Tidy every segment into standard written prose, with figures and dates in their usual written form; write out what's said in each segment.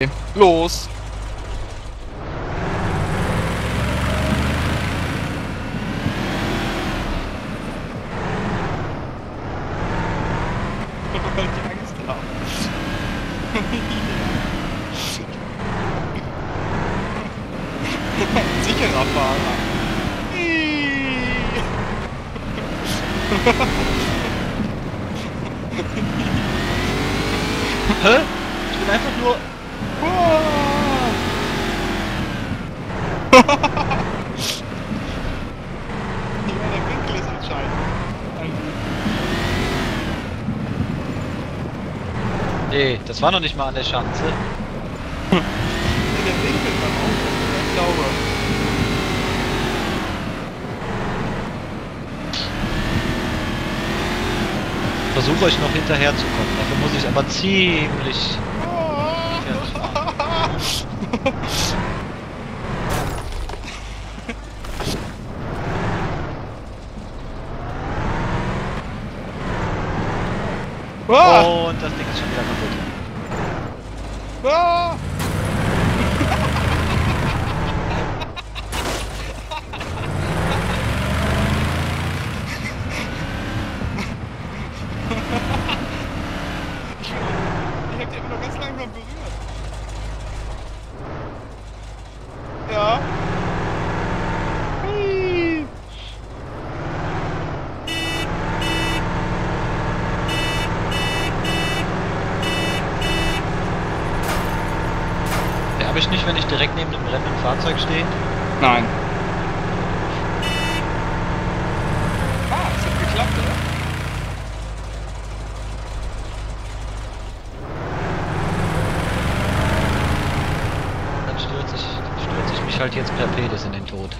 Los! Weil ich Angst habe. Sicherer Fahrer. Hä? Ich bin einfach nur... Ja, der Winkel ist entscheidend. Nee, das war noch nicht mal an der Schanze. Der Winkel beim Auto, ich glaube. Versuche euch noch hinterher zu kommen. Dafür muss ich aber ziemlich... Und das Ding ist schon wieder kaputt. Ich hab die immer noch ganz langsam berührt. Ja. Hui. Habe ich nicht, wenn ich direkt neben dem brennenden Fahrzeug stehe? Nein. Ah, es hat geklappt, oder? Dann stürze ich mich halt jetzt per Pedis in den Tod.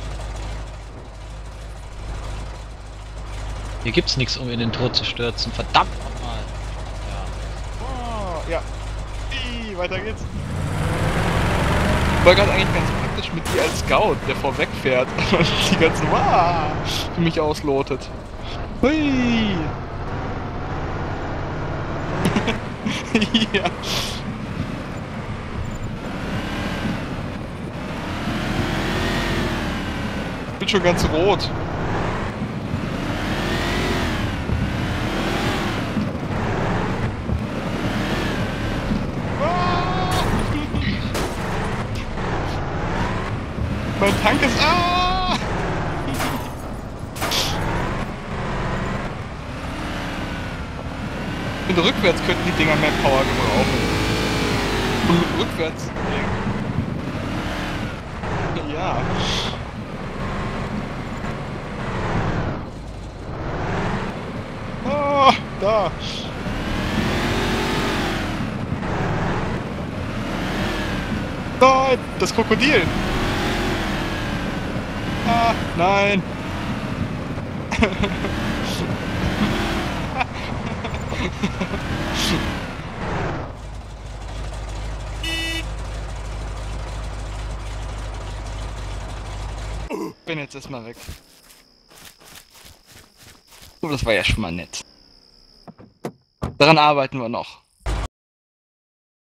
Hier gibt's nichts, um in den Tod zu stürzen. Verdammt nochmal. Ja. Weiter geht's. War gerade eigentlich ganz praktisch mit dir als Scout, der vorweg fährt und die ganzen für mich auslotet. Hui! Ja. Ich bin schon ganz rot. Mein Tank ist... Und rückwärts könnten die Dinger mehr Power gebrauchen. Und rückwärts... Ja. Oh, da. Nein, das Krokodil. Ah, nein. Bin jetzt erstmal weg. Oh, das war ja schon mal nett. Daran arbeiten wir noch.